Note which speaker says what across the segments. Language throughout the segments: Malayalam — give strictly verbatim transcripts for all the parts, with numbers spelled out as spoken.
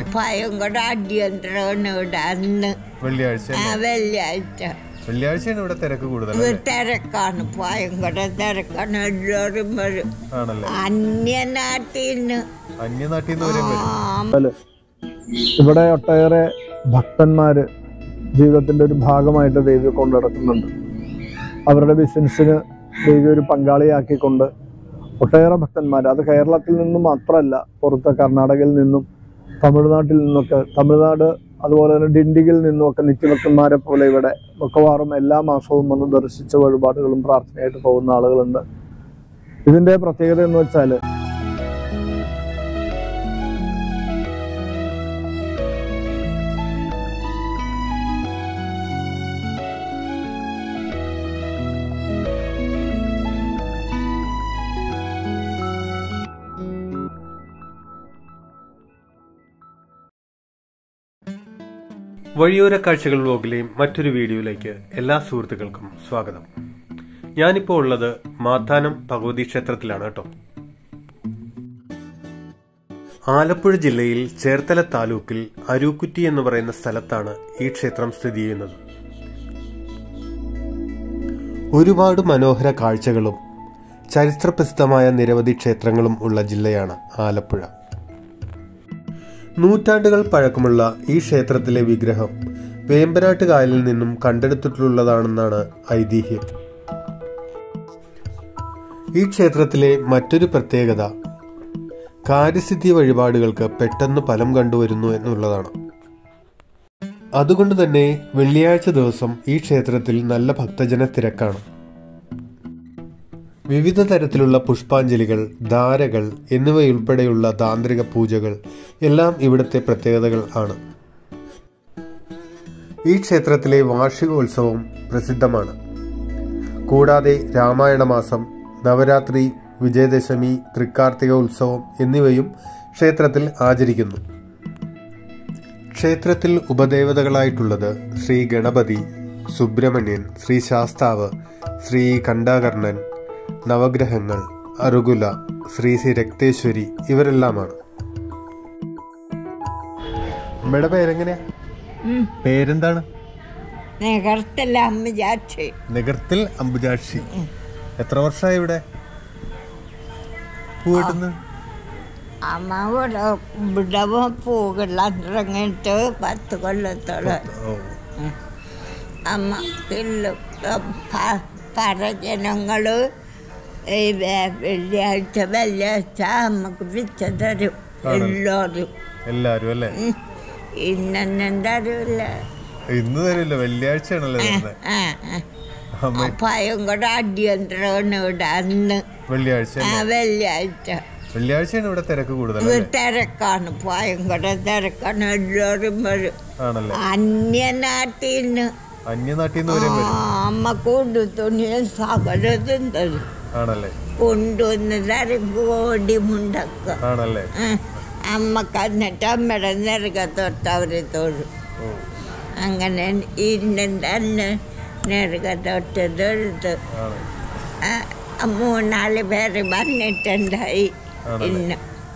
Speaker 1: ഭയങ്കര അടിയന്തരമാണ് ഇവിടെ അന്ന്. വെള്ളിയാഴ്ച വെള്ളിയാഴ്ച
Speaker 2: വെള്ളിയാഴ്ചയാണ് ഇവിടെ തിരക്ക് കൂടുതൽ.
Speaker 1: തിരക്കാണ്, ഭയങ്കര തിരക്കാണ്. എല്ലാവരും വരും അന്യനാട്ടിൽ നിന്ന്.
Speaker 2: അന്യനാട്ടിൽ നിന്ന്
Speaker 3: ഇവിടെ ഒട്ടേറെ ഭക്തന്മാര് ജീവിതത്തിന്റെ ഒരു ഭാഗമായിട്ട് ദേവിയെ കൊണ്ടു നടക്കുന്നുണ്ട്. അവരുടെ ബിസിനസ്സിന് ദേവി ഒരു പങ്കാളിയാക്കിക്കൊണ്ട് ഒട്ടേറെ ഭക്തന്മാർ, അത് കേരളത്തിൽ നിന്നും മാത്രമല്ല, പുറത്ത് കർണാടകയിൽ നിന്നും തമിഴ്നാട്ടിൽ നിന്നൊക്കെ, തമിഴ്നാട് അതുപോലെ തന്നെ ഡിണ്ടിഗിൽ നിന്നുമൊക്കെ നിത്യഭക്തന്മാരെ പോലെ ഇവിടെ മിക്കവാറും എല്ലാ മാസവും വന്ന് ദർശിച്ച വഴിപാടുകളും പ്രാർത്ഥനയായിട്ട് പോകുന്ന ആളുകളുണ്ട്. ഇതിന്റെ പ്രത്യേകത എന്ന് വെച്ചാൽ
Speaker 2: വഴിയോര കാഴ്ചകൾ വ്ലോഗിലെയും മറ്റൊരു വീഡിയോയിലേക്ക് എല്ലാ സുഹൃത്തുക്കൾക്കും സ്വാഗതം. ഞാനിപ്പോൾ ഉള്ളത് മാത്താനം ഭഗവതി ക്ഷേത്രത്തിലാണ് കേട്ടോ. ആലപ്പുഴ ജില്ലയിൽ ചേർത്തല താലൂക്കിൽ അരൂക്കുറ്റി എന്ന് പറയുന്ന സ്ഥലത്താണ് ഈ ക്ഷേത്രം സ്ഥിതി ചെയ്യുന്നത്. ഒരുപാട് മനോഹര കാഴ്ചകളും ചരിത്രപ്രസിദ്ധമായ നിരവധി ക്ഷേത്രങ്ങളും ഉള്ള ജില്ലയാണ് ആലപ്പുഴ. നൂറ്റാണ്ടുകൾ പഴക്കമുള്ള ഈ ക്ഷേത്രത്തിലെ വിഗ്രഹം വേമ്പനാട്ട് കായലിൽ നിന്നും കണ്ടെടുത്തിട്ടുള്ളതാണെന്നാണ് ഐതിഹ്യം. ഈ ക്ഷേത്രത്തിലെ മറ്റൊരു പ്രത്യേകത കാര്യസിദ്ധി വഴിപാടുകൾക്ക് പെട്ടെന്ന് ഫലം കണ്ടുവരുന്നു എന്നുള്ളതാണ്. അതുകൊണ്ട് തന്നെ വെള്ളിയാഴ്ച ദിവസം ഈ ക്ഷേത്രത്തിൽ നല്ല ഭക്തജന തിരക്കാണ്. വിവിധ തരത്തിലുള്ള പുഷ്പാഞ്ജലികൾ, ധാരകൾ എന്നിവയുൾപ്പെടെയുള്ള താന്ത്രിക പൂജകൾ എല്ലാം ഇവിടുത്തെ പ്രത്യേകതകൾ ആണ്. ഈ ക്ഷേത്രത്തിലെ വാർഷികോത്സവം പ്രസിദ്ധമാണ്. കൂടാതെ രാമായണ മാസം, നവരാത്രി, വിജയദശമി, തൃക്കാർത്തിക ഉത്സവം എന്നിവയും ക്ഷേത്രത്തിൽ ആചരിക്കുന്നു. ക്ഷേത്രത്തിൽ ഉപദേവതകളായിട്ടുള്ളത് ശ്രീ ഗണപതി, സുബ്രഹ്മണ്യൻ, ശ്രീ ശാസ്താവ്, ശ്രീ കണ്ഠാകർണൻ, നവഗ്രഹങ്ങൾ, അറുകുല, ശ്രീ ശ്രീ രക്തേശ്വരി ഇവരെല്ലാമാണ്. അമ്മയുടെ പേരെങ്ങനെയാ? പേരെന്താണ്?
Speaker 1: നികർത്തിൽ അമ്പുജാക്ഷി.
Speaker 2: നികർത്തിൽ അമ്പുജാക്ഷി. എത്ര വർഷമായി ഇവിടെ പോയിട്ടെന്ന്?
Speaker 1: അമ്മ ഇവിടെ ഇവിടെ പൂകളിറങ്ങിയിട്ട് പത്ത് കൊല്ലത്തോളം. അമ്മ പരജനങ്ങള് വെള്ളിയാഴ്ച വെള്ളിയാഴ്ച നമുക്ക് പിച്ച തരും എല്ലാവരും.
Speaker 2: എല്ലാരും അല്ലേ?
Speaker 1: ഇന്നും തരൂല്ല.
Speaker 2: ഇന്ന് തരില്ല, വെള്ളിയാഴ്ചയാണല്ലോ.
Speaker 1: ഭയങ്കര അടിയന്തരമാണ് ഇവിടെ അന്ന്.
Speaker 2: വെള്ളിയാഴ്ച
Speaker 1: വെള്ളിയാഴ്ച
Speaker 2: വെള്ളിയാഴ്ചയാണ് ഇവിടെ തിരക്ക് കൂടുതൽ.
Speaker 1: തിരക്കാണ്, ഭയങ്കര തിരക്കാണ്. എല്ലാവരും വരും അന്യനാട്ടിൽ നിന്ന്.
Speaker 2: അന്യനാട്ടിൽ നിന്ന്
Speaker 1: അമ്മ കൊണ്ടു തുണിയും സകലതും തരും. കൊണ്ടുവന്ന് തരും കോടി മുണ്ടൊക്കെ. അമ്മക്ക് എന്നിട്ട് അമ്മയുടെ നെറുകത്തൊട്ട് അവരെ തൊഴും. അങ്ങനെ ഇന്നും തന്നെ നെറുകത്തൊട്ട് തൊഴുത്ത് മൂന്നാല് പേര് വന്നിട്ടുണ്ടായി. ഇന്ന്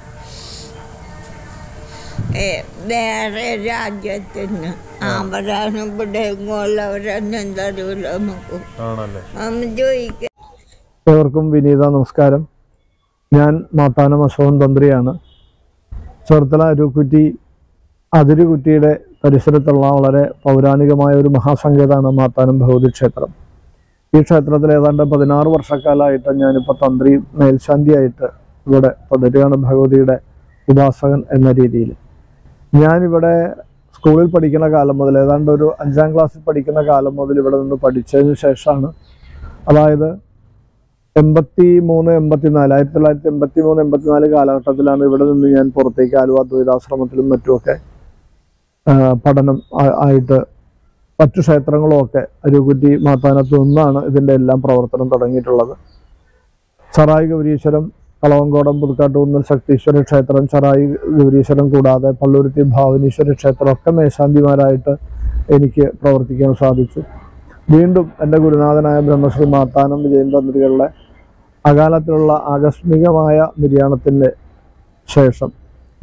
Speaker 1: വേറെ രാജ്യത്തിന് അവരാണ് ഇവിടെ ഉള്ളവരൊന്നും തരൂല നമുക്ക്. അമ്മ ചോദിക്ക.
Speaker 3: ഏവർക്കും വിനീത നമസ്കാരം. ഞാൻ മാത്താനം അശോകൻ തന്ത്രിയാണ്. ചേർത്തല അരൂക്കുറ്റി അതിരുകുറ്റിയുടെ പരിസരത്തുള്ള വളരെ പൗരാണികമായ ഒരു മഹാസങ്കേതമാണ് മാത്താനം ഭഗവതി ക്ഷേത്രം. ഈ ക്ഷേത്രത്തിൽ ഏതാണ്ട് പതിനാറ് വർഷക്കാലമായിട്ട് ഞാനിപ്പോൾ തന്ത്രി മേൽശാന്തിയായിട്ട് ഇവിടെ തുടരുകയാണ്, ഭഗവതിയുടെ ഉപാസകൻ എന്ന രീതിയിൽ. ഞാനിവിടെ സ്കൂളിൽ പഠിക്കുന്ന കാലം മുതൽ, ഏതാണ്ട് ഒരു അഞ്ചാം ക്ലാസ്സിൽ പഠിക്കുന്ന കാലം മുതൽ ഇവിടെ നിന്ന് പഠിച്ചതിന് ശേഷമാണ്, അതായത് എൺപത്തി മൂന്ന് എൺപത്തിനാല് ആയിരത്തി തൊള്ളായിരത്തി എൺപത്തി മൂന്ന് എൺപത്തിനാല് കാലഘട്ടത്തിലാണ് ഇവിടെ നിന്ന് ഞാൻ പുറത്തേക്ക് ആലുവ ദ്വൈതാശ്രമത്തിലും മറ്റുമൊക്കെ പഠനം ആയിട്ട് മറ്റു ക്ഷേത്രങ്ങളും ഒക്കെ അരൂക്കുറ്റി മാത്താനത്ത് നിന്നാണ് ഇതിൻ്റെ എല്ലാം പ്രവർത്തനം തുടങ്ങിയിട്ടുള്ളത്. ചറായി ഗൗരീശ്വരം, കളവങ്കോടം പുതുക്കാട്ടുകുന്നൽ ശക്തീശ്വര ക്ഷേത്രം, ചറായി ഗൗരീശ്വരം കൂടാതെ പള്ളുരുത്തി ഭാവനീശ്വര ക്ഷേത്രം ഒക്കെ മേശാന്തിമാരായിട്ട് എനിക്ക് പ്രവർത്തിക്കാൻ സാധിച്ചു. വീണ്ടും എൻ്റെ ഗുരുനാഥനായ ബ്രഹ്മശ്രീ മാത്താനം വിജയൻ തന്ത്രികളുടെ അകാലത്തിലുള്ള ആകസ്മികമായ നിര്യാണത്തിൻ്റെ ശേഷം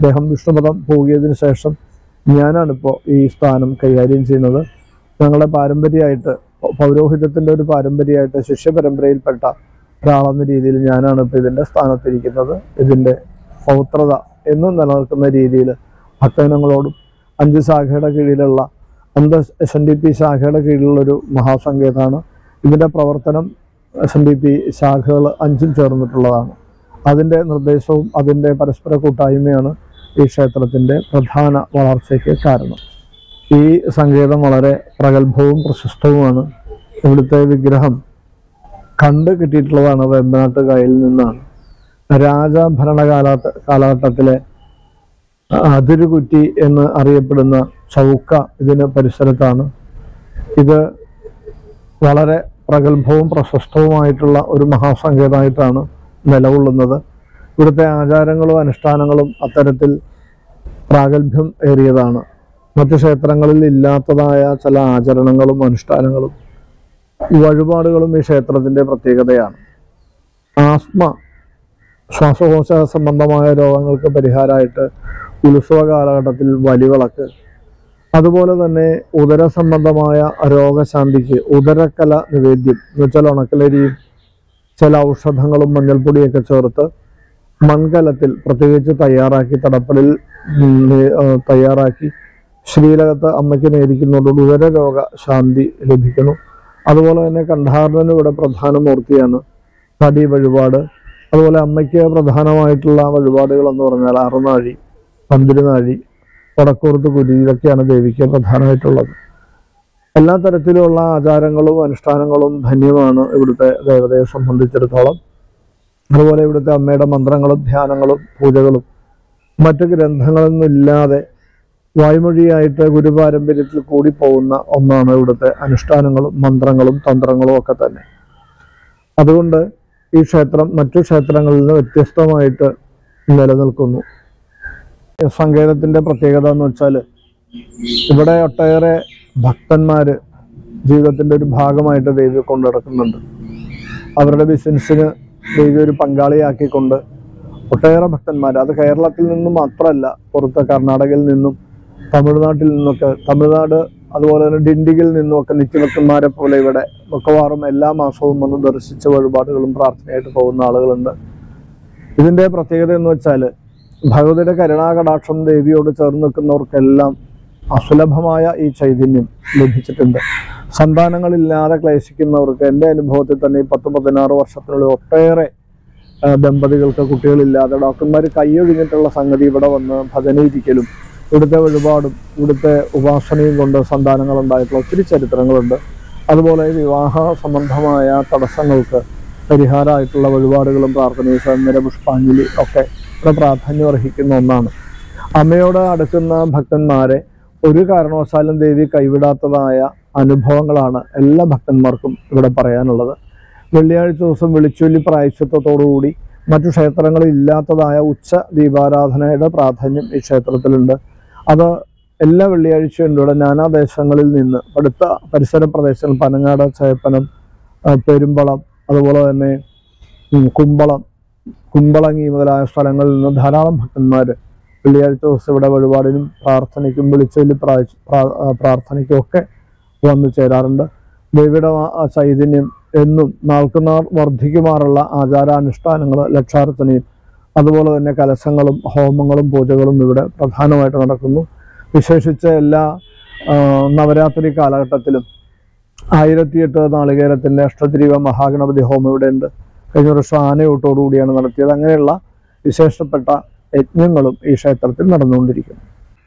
Speaker 3: അദ്ദേഹം വിഷ്ണുപദം പോകിയതിനു ശേഷം ഞാനാണിപ്പോൾ ഈ സ്ഥാനം കൈകാര്യം ചെയ്യുന്നത്. ഞങ്ങളുടെ പാരമ്പര്യമായിട്ട്, പൗരോഹിത്യത്തിൻ്റെ ഒരു പാരമ്പര്യമായിട്ട് ശിഷ്യപരമ്പരയിൽപ്പെട്ട ഒരാളെന്ന രീതിയിൽ ഞാനാണ് ഇപ്പോൾ ഇതിൻ്റെ സ്ഥാനത്തിരിക്കുന്നത്. ഇതിൻ്റെ പൗത്രത എന്നും നിലനിൽക്കുന്ന രീതിയിൽ ഭക്തജനങ്ങളോടും അഞ്ച് ശാഖയുടെ കീഴിലുള്ള അന്ത എസ് എൻ ഡി പി ശാഖയുടെ കീഴിലുള്ളൊരു മഹാസങ്കേതമാണ്. ഇതിൻ്റെ പ്രവർത്തനം എസ് എൻ ഡി പി ശാഖകൾ അഞ്ചും ചേർന്നിട്ടുള്ളതാണ്. അതിൻ്റെ നിർദ്ദേശവും അതിൻ്റെ പരസ്പര കൂട്ടായ്മയാണ് ഈ ക്ഷേത്രത്തിൻ്റെ പ്രധാന വളർച്ചയ്ക്ക് കാരണം. ഈ സങ്കേതം വളരെ പ്രഗത്ഭവും പ്രശസ്തവുമാണ്. ഇവിടുത്തെ വിഗ്രഹം കണ്ട് കിട്ടിയിട്ടുള്ളതാണ് വേമ്പനാട്ട് കായലിൽ നിന്നാണ്. രാജഭരണകാല കാലഘട്ടത്തിലെ അതിരുകുറ്റി എന്ന് അറിയപ്പെടുന്ന ചൗക്ക ഇതിന് പരിസരത്താണ്. ഇത് വളരെ പ്രഗത്ഭവും പ്രശസ്തവുമായിട്ടുള്ള ഒരു മഹാസങ്കേതമായിട്ടാണ് നിലകൊള്ളുന്നത്. ഇവിടുത്തെ ആചാരങ്ങളും അനുഷ്ഠാനങ്ങളും അത്തരത്തിൽ പ്രാഗൽഭ്യം ഏറിയതാണ്. മറ്റു ക്ഷേത്രങ്ങളിൽ ഇല്ലാത്തതായ ചില ആചരണങ്ങളും അനുഷ്ഠാനങ്ങളും വഴിപാടുകളും ഈ ക്ഷേത്രത്തിൻ്റെ പ്രത്യേകതയാണ്. ആസ്മ, ശ്വാസകോശ സംബന്ധമായ രോഗങ്ങൾക്ക് പരിഹാരമായിട്ട് ഉത്സവ കാലഘട്ടത്തിൽ വലിവിളക്ക്, അതുപോലെ തന്നെ ഉദര സംബന്ധമായ രോഗശാന്തിക്ക് ഉദരക്കല നിവേദ്യം എന്ന് വെച്ചാൽ ഉണക്കലരിയും ചില ഔഷധങ്ങളും മഞ്ഞൾപ്പൊടിയൊക്കെ ചേർത്ത് മൺകലത്തിൽ പ്രത്യേകിച്ച് തയ്യാറാക്കി തടപ്പലിൽ തയ്യാറാക്കി ശ്രീലകത്ത് അമ്മയ്ക്ക് നേരിക്കുന്നതോട് ഉദര രോഗ ശാന്തി ലഭിക്കുന്നു. അതുപോലെ തന്നെ കണ്ഠാർണന് ഇവിടെ പ്രധാന മൂർത്തിയാണ് തടി വഴിപാട്. അതുപോലെ അമ്മയ്ക്ക് പ്രധാനമായിട്ടുള്ള വഴിപാടുകൾ എന്ന് പറഞ്ഞാൽ അറുനാഴി, പന്തിരുനാഴി, വടക്കൂർത്ത് കുരി, ഇതൊക്കെയാണ് ദേവിക്ക് പ്രധാനമായിട്ടുള്ളത്. എല്ലാ തരത്തിലുള്ള ആചാരങ്ങളും അനുഷ്ഠാനങ്ങളും ധന്യമാണ് ഇവിടുത്തെ ദേവതയെ സംബന്ധിച്ചിടത്തോളം. അതുപോലെ ഇവിടുത്തെ അമ്മയുടെ മന്ത്രങ്ങളും ധ്യാനങ്ങളും പൂജകളും മറ്റു ഗ്രന്ഥങ്ങളൊന്നും ഇല്ലാതെ വായ്മൊഴിയായിട്ട് ഗുരുപാരമ്പര്യത്തിൽ കൂടി പോകുന്ന ഒന്നാണ് ഇവിടുത്തെ അനുഷ്ഠാനങ്ങളും മന്ത്രങ്ങളും തന്ത്രങ്ങളും ഒക്കെ തന്നെ. അതുകൊണ്ട് ഈ ക്ഷേത്രം മറ്റു ക്ഷേത്രങ്ങളിൽ നിന്ന് വ്യത്യസ്തമായിട്ട് നിലനിൽക്കുന്നു. സങ്കേതത്തിൻ്റെ പ്രത്യേകത എന്ന് വെച്ചാൽ ഇവിടെ ഒട്ടേറെ ഭക്തന്മാര് ജീവിതത്തിൻ്റെ ഒരു ഭാഗമായിട്ട് ദേവിയെ കൊണ്ടു നടക്കുന്നുണ്ട്. അവരുടെ ബിസിനസ്സിന് ദേവി ഒരു പങ്കാളിയാക്കിക്കൊണ്ട് ഒട്ടേറെ ഭക്തന്മാർ, അത് കേരളത്തിൽ നിന്നും മാത്രമല്ല, പുറത്ത് കർണാടകയിൽ നിന്നും തമിഴ്നാട്ടിൽ നിന്നൊക്കെ, തമിഴ്നാട് അതുപോലെ തന്നെ ഡിണ്ടിഗിൽ നിന്നുമൊക്കെ നിത്യഭക്തന്മാരെ പോലെ ഇവിടെ മിക്കവാറും എല്ലാ മാസവും വന്ന് ദർശിച്ച വഴിപാടുകളും പ്രാർത്ഥനയായിട്ട് പോകുന്ന ആളുകളുണ്ട്. ഇതിൻ്റെ പ്രത്യേകത എന്ന് വെച്ചാൽ ഭഗവതിയുടെ കരുണാകടാക്ഷം ദേവിയോട് ചേർന്ന് നിൽക്കുന്നവർക്കെല്ലാം അസുലഭമായ ഈ ചൈതന്യം ലഭിച്ചിട്ടുണ്ട്. സന്താനങ്ങളില്ലാതെ ക്ലേശിക്കുന്നവർക്ക് എൻ്റെ അനുഭവത്തിൽ തന്നെ ഈ പത്ത് പതിനാറ് വർഷത്തിനുള്ളിൽ ഒട്ടേറെ ദമ്പതികൾക്ക് കുട്ടികളില്ലാതെ ഡോക്ടർമാർ കൈയൊഴിഞ്ഞിട്ടുള്ള സംഗതി ഇവിടെ വന്ന് ഭജനയിരിക്കലും ഇവിടുത്തെ വഴിപാടും ഇവിടുത്തെ ഉപാസനയും കൊണ്ട് സന്താനങ്ങൾ ഉണ്ടായിട്ടുള്ള ഒത്തിരി ചരിത്രങ്ങളുണ്ട്. അതുപോലെ വിവാഹ സംബന്ധമായ തടസ്സങ്ങൾക്ക് പരിഹാരമായിട്ടുള്ള വഴിപാടുകളും പ്രാർത്ഥനയും സൗന്ദര്യ പുഷ്പാഞ്ജലി ഒക്കെ ഇവിടെ പ്രാധാന്യം അർഹിക്കുന്ന ഒന്നാണ്. അമ്മയോട് അടുക്കുന്ന ഭക്തന്മാരെ ഒരു കാരണവശാലും ദേവി കൈവിടാത്തതായ അനുഭവങ്ങളാണ് എല്ലാ ഭക്തന്മാർക്കും ഇവിടെ പറയാനുള്ളത്. വെള്ളിയാഴ്ച ദിവസം വിളിച്ചൊല്ലി പ്രായശ്ചിത്തത്തോടുകൂടി മറ്റു ക്ഷേത്രങ്ങളിൽ ഇല്ലാത്തതായ ഉച്ച ദീപാരാധനയുടെ പ്രാധാന്യം ഈ ക്ഷേത്രത്തിലുണ്ട്. അത് എല്ലാ വെള്ളിയാഴ്ചയും ഇവിടെ നാനാദേശങ്ങളിൽ നിന്ന് അടുത്ത പരിസര പ്രദേശങ്ങൾ പനങ്ങാട്, ചേപ്പനം, പെരുമ്പളം, അതുപോലെ തന്നെ കുമ്പളം, കുമ്പളങ്ങി മുതലായ സ്ഥലങ്ങളിൽ നിന്ന് ധാരാളം ഭക്തന്മാർ വെള്ളിയാഴ്ച ദിവസം ഇവിടെ വഴിപാടിനും പ്രാർത്ഥനയ്ക്കും വിളിച്ചൊല്ലി പ്രാർത്ഥനയ്ക്കും ഒക്കെ വന്നു ചേരാറുണ്ട്. ദേവിയുടെ ആ ചൈതന്യം എന്നും നാൾക്കുനാൾ വർദ്ധിക്കുമാറുള്ള ആചാരാനുഷ്ഠാനങ്ങൾ, ലക്ഷാർച്ചനയും അതുപോലെ തന്നെ കലശങ്ങളും ഹോമങ്ങളും പൂജകളും ഇവിടെ പ്രധാനമായിട്ട് നടക്കുന്നു. വിശേഷിച്ച് എല്ലാ നവരാത്രി കാലഘട്ടത്തിലും ആയിരത്തിയെട്ട് നാളികേരത്തിൻ്റെ അഷ്ടദ്രീവ മഹാഗണപതി ഹോമം ഇവിടെ ഉണ്ട്. കഴിഞ്ഞ വർഷം ആനയൂട്ടോടുകൂടിയാണ് നടത്തിയത്. അങ്ങനെയുള്ള വിശേഷപ്പെട്ട യജ്ഞങ്ങളും ഈ ക്ഷേത്രത്തിൽ നടന്നുകൊണ്ടിരിക്കുന്നു.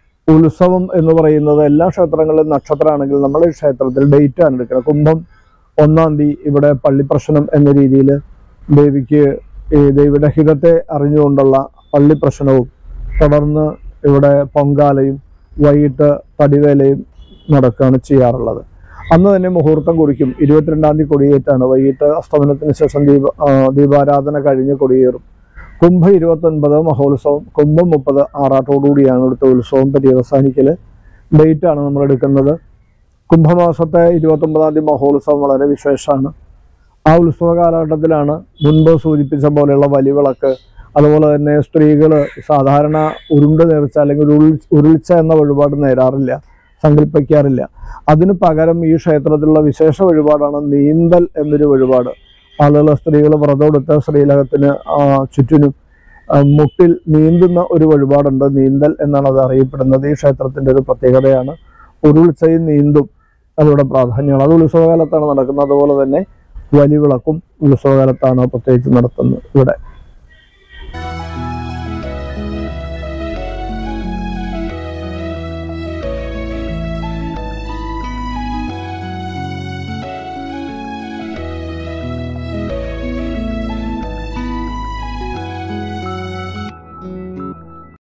Speaker 3: ഉത്സവം എന്ന് പറയുന്നത് എല്ലാ ക്ഷേത്രങ്ങളിലും നക്ഷത്രമാണെങ്കിൽ നമ്മൾ ഈ ക്ഷേത്രത്തിൽ ഡേറ്റാണ് എടുക്കുന്നത്. കുംഭം ഒന്നാം തീയതി ഇവിടെ പള്ളിപ്രശ്നം എന്ന രീതിയിൽ ദേവിക്ക് ഈ ദേവിയുടെ ഹിതത്തെ അറിഞ്ഞുകൊണ്ടുള്ള പള്ളിപ്രശ്നവും തുടർന്ന് ഇവിടെ പൊങ്കാലയും വൈകിട്ട് തടിവേലയും നടക്കുകയാണ് ചെയ്യാറുള്ളത്. അന്ന് തന്നെ മുഹൂർത്തം കുറിക്കും. ഇരുപത്തിരണ്ടാം തീയതി കൊടിയേറ്റാണ്. വൈകിട്ട് അസ്തമനത്തിന് ശേഷം ദീപ ദീപാരാധന കഴിഞ്ഞ് കൊടിയേറും. കുംഭം ഇരുപത്തൊൻപത് മഹോത്സവം, കുംഭം മുപ്പത് ആറാട്ടോടുകൂടിയാണ് ഇവിടുത്തെ ഉത്സവം പര്യവസാനിക്കൽ. ഡേറ്റാണ് നമ്മൾ എടുക്കുന്നത്. കുംഭമാസത്തെ ഇരുപത്തൊമ്പതാം തീയതി മഹോത്സവം വളരെ വിശേഷമാണ്. ആ ഉത്സവ കാലഘട്ടത്തിലാണ് മുൻപ് സൂചിപ്പിച്ച പോലെയുള്ള വലിവിളക്ക്, അതുപോലെ തന്നെ സ്ത്രീകൾ സാധാരണ ഉരുണ്ട നേർച്ച അല്ലെങ്കിൽ ഉരുൾ ഉരുൾച്ച എന്ന വഴിപാട് നേരാറില്ല, സങ്കല്പിക്കാറില്ല. അതിന് പകരം ഈ ക്ഷേത്രത്തിലുള്ള വിശേഷ വഴിപാടാണ് നീന്തൽ എന്നൊരു വഴിപാട്. ആളുകൾ സ്ത്രീകൾ വ്രതമെടുത്ത ശ്രീലകത്തിന് ചുറ്റിനും മുട്ടിൽ നീന്തുന്ന ഒരു വഴിപാടുണ്ട്. നീന്തൽ എന്നാണ് അത് അറിയപ്പെടുന്നത്. ഈ ക്ഷേത്രത്തിൻ്റെ ഒരു പ്രത്യേകതയാണ്. ഉരുൾച്ചയും നീന്തും അതിവിടെ പ്രാധാന്യമാണ്. അത് ഉത്സവകാലത്താണ് നടക്കുന്നത്. അതുപോലെ തന്നെ വലിവിളക്കും ഉത്സവകാലത്താണ് പ്രത്യേകിച്ച് നടത്തുന്നത് ഇവിടെ.